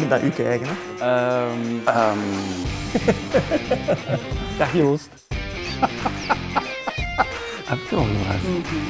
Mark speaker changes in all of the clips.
Speaker 1: naar u kijken. Hè?
Speaker 2: Dag Joost.
Speaker 3: Heb je al gevraagd?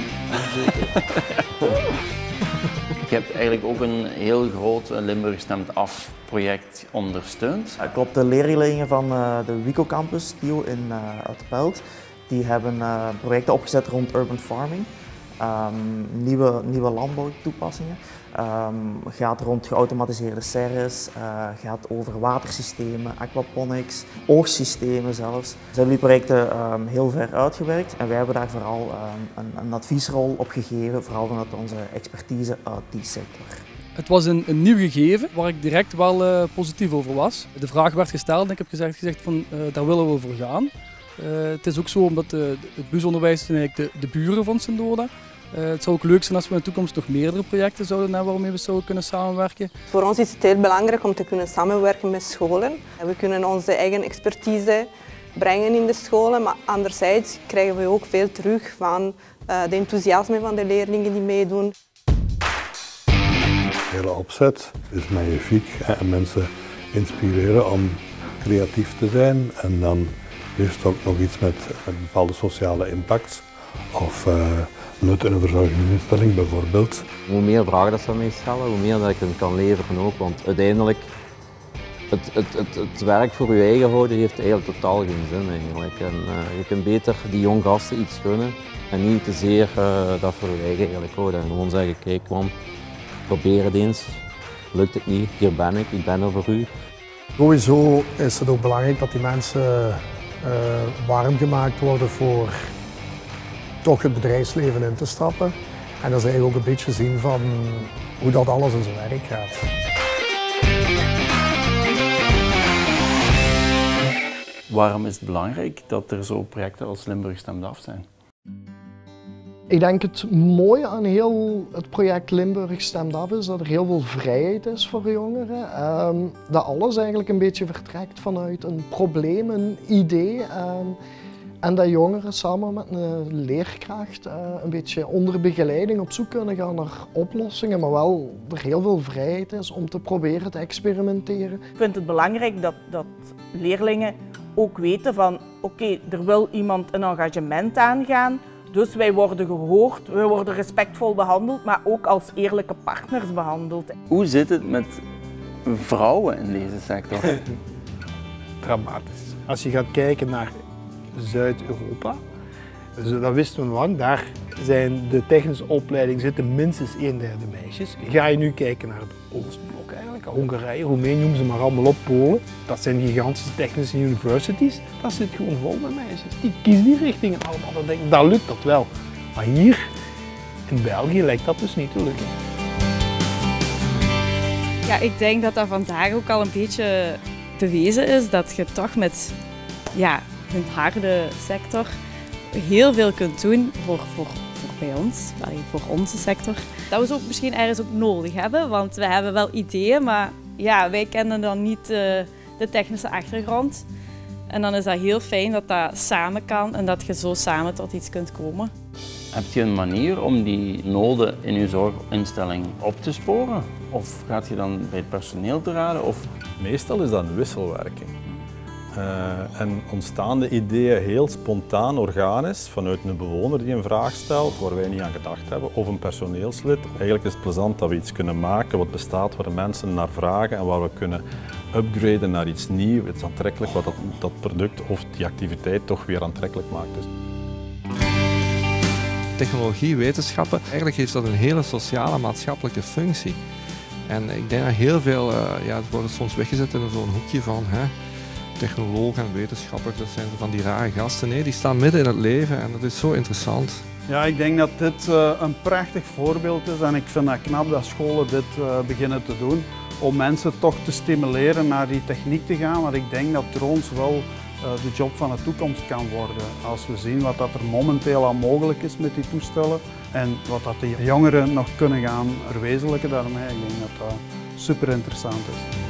Speaker 3: Je hebt eigenlijk ook een heel groot Limburg Stemt Af project ondersteund.
Speaker 1: Klopt, de leerlingen van de Wico Campus Bio uit Pelt, die hebben projecten opgezet rond urban farming. Nieuwe landbouwtoepassingen. Gaat rond geautomatiseerde serres, gaat over watersystemen, aquaponics, oogstsystemen zelfs. Ze hebben die projecten heel ver uitgewerkt en wij hebben daar vooral een adviesrol op gegeven, vooral vanuit onze expertise uit die sector.
Speaker 4: Het was een nieuw gegeven waar ik direct wel positief over was. De vraag werd gesteld en ik heb gezegd van daar willen we voor gaan. Het is ook zo omdat het busonderwijs zijn eigenlijk de buren van Sint-Oda. Het zou ook leuk zijn als we in de toekomst nog meerdere projecten zouden hebben waarmee we zouden kunnen samenwerken.
Speaker 5: Voor ons is het heel belangrijk om te kunnen samenwerken met scholen. We kunnen onze eigen expertise brengen in de scholen, maar anderzijds krijgen we ook veel terug van de enthousiasme van de leerlingen die meedoen.
Speaker 6: De hele opzet is magnifiek en mensen inspireren om creatief te zijn en dan heeft het ook nog iets met bepaalde sociale impact of nut in een verzorgingsinstelling bijvoorbeeld.
Speaker 7: Hoe meer vragen dat ze aan mij stellen, hoe meer dat ik hen kan leveren ook, want uiteindelijk het werk voor je eigen houden heeft eigenlijk totaal geen zin eigenlijk. En, je kunt beter die jonge gasten iets gunnen en niet te zeer dat voor je eigen eigenlijk houden. En gewoon zeggen, kijk man, probeer het eens, lukt het niet, hier ben ik ben er voor u.
Speaker 8: Sowieso is het ook belangrijk dat die mensen warm gemaakt worden voor toch het bedrijfsleven in te stappen. En dat ze eigenlijk ook een beetje zien van hoe dat alles in zijn werk gaat.
Speaker 3: Waarom is het belangrijk dat er zo projecten als Limburg Stemt Af zijn?
Speaker 8: Ik denk het mooie aan heel het project Limburg Stemt Af is dat er heel veel vrijheid is voor jongeren. Dat alles eigenlijk een beetje vertrekt vanuit een probleem, een idee. En dat jongeren samen met een leerkracht een beetje onder begeleiding op zoek kunnen gaan naar oplossingen, maar wel er heel veel vrijheid is om te proberen te experimenteren.
Speaker 9: Ik vind het belangrijk dat leerlingen ook weten van oké, er wil iemand een engagement aangaan, dus wij worden gehoord, wij worden respectvol behandeld, maar ook als eerlijke partners behandeld.
Speaker 3: Hoe zit het met vrouwen in deze sector?
Speaker 2: Dramatisch. Als je gaat kijken naar Zuid-Europa, dus dat wisten we lang, daar zijn de technische opleidingen zitten minstens 1/3 meisjes. Ga je nu kijken naar het Oostblok eigenlijk, Hongarije, Roemenië, noem ze maar allemaal op, Polen. Dat zijn gigantische technische universities, dat zit gewoon vol met meisjes. Die kiezen die richtingen allemaal, dan denk ik, dat lukt dat wel. Maar hier in België lijkt dat dus niet te lukken.
Speaker 10: Ja, ik denk dat dat vandaag ook al een beetje bewezen is dat je toch met een harde sector heel veel kunt doen voor bij ons, voor onze sector. Dat we ze ook misschien ergens ook nodig hebben, want we hebben wel ideeën, maar ja, wij kennen dan niet de technische achtergrond. En dan is dat heel fijn dat dat samen kan en dat je zo samen tot iets kunt komen.
Speaker 3: Heb je een manier om die noden in je zorginstelling op te sporen? Of gaat je dan bij het personeel te raden? Of...
Speaker 11: Meestal is dat een wisselwerking. En ontstaan de ideeën heel spontaan, organisch, vanuit een bewoner die een vraag stelt waar wij niet aan gedacht hebben, of een personeelslid. Eigenlijk is het plezant dat we iets kunnen maken wat bestaat, waar de mensen naar vragen en waar we kunnen upgraden naar iets nieuws, iets aantrekkelijk, wat dat product of die activiteit toch weer aantrekkelijk maakt. Dus.
Speaker 12: Technologie, wetenschappen, eigenlijk heeft dat een hele sociale, maatschappelijke functie. En ik denk dat heel veel, het wordt soms weggezet in zo'n hoekje van technologen en wetenschappers, dat zijn van die rare gasten. Nee, die staan midden in het leven en dat is zo interessant.
Speaker 13: Ja, ik denk dat dit een prachtig voorbeeld is en ik vind het knap dat scholen dit beginnen te doen. Om mensen toch te stimuleren naar die techniek te gaan, want ik denk dat drones wel de job van de toekomst kan worden. Als we zien wat dat er momenteel al mogelijk is met die toestellen en wat dat de jongeren nog kunnen gaan verwezenlijken daarmee, ik denk dat dat super interessant is.